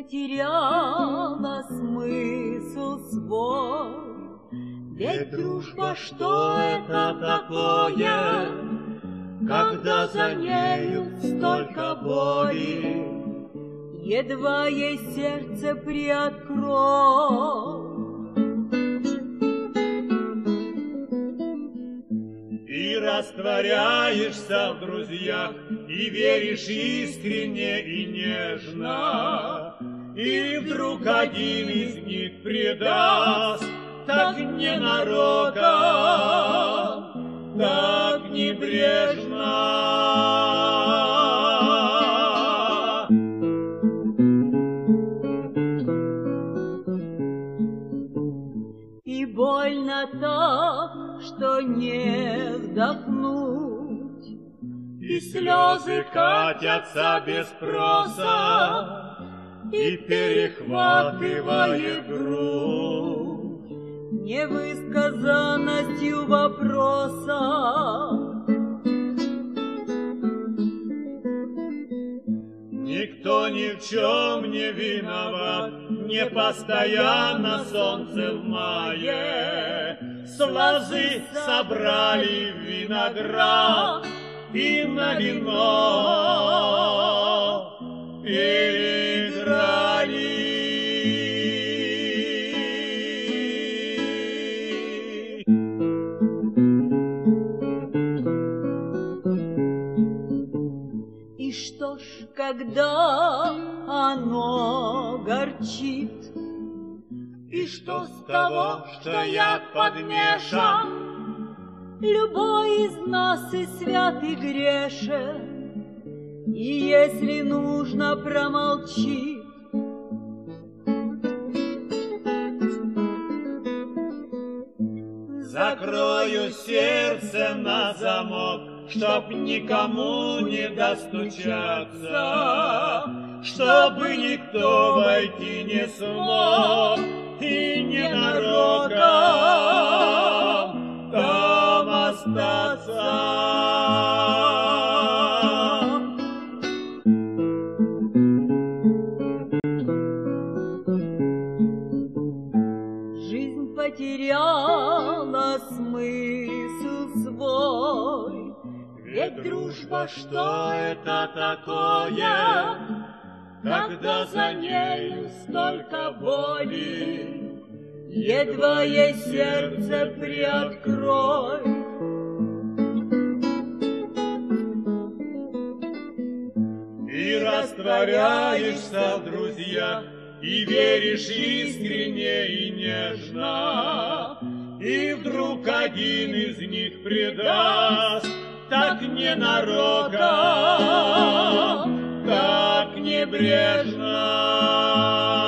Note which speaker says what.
Speaker 1: потеряла смысл свой. Ведь дружба, что это такое, когда за нею столько боли? Едва ей сердце приоткрой.
Speaker 2: И растворяешься в друзьях, и веришь искренне и нежно, и вдруг один из них предаст, так ненароком, так небрежно.
Speaker 1: И больно так, что не вдохнуть,
Speaker 2: И слезы катятся без спроса, и перехватывает грудь
Speaker 1: невысказанностью вопроса.
Speaker 2: Никто ни в чем не виноват, не постоянно солнце в мае. С лозы собрали виноград и на вино переиграли.
Speaker 1: И что ж, когда оно горчит,
Speaker 2: И что с того, что яд подмешан?
Speaker 1: любой из нас и свят, и грешен, и если нужно, промолчит.
Speaker 2: Закрою сердце на замок, чтоб никому не достучаться, чтобы никто войти не смог, и ненароком там остаться.
Speaker 1: Жизнь потеряла смысл свой.
Speaker 2: Ведь дружба, что это такое, когда за нею столько боли?
Speaker 1: Едва ей сердце приоткрой.
Speaker 2: И растворяешься в друзьях, и веришь искренне и нежно, и вдруг один из них предаст, так ненароком, так небрежно.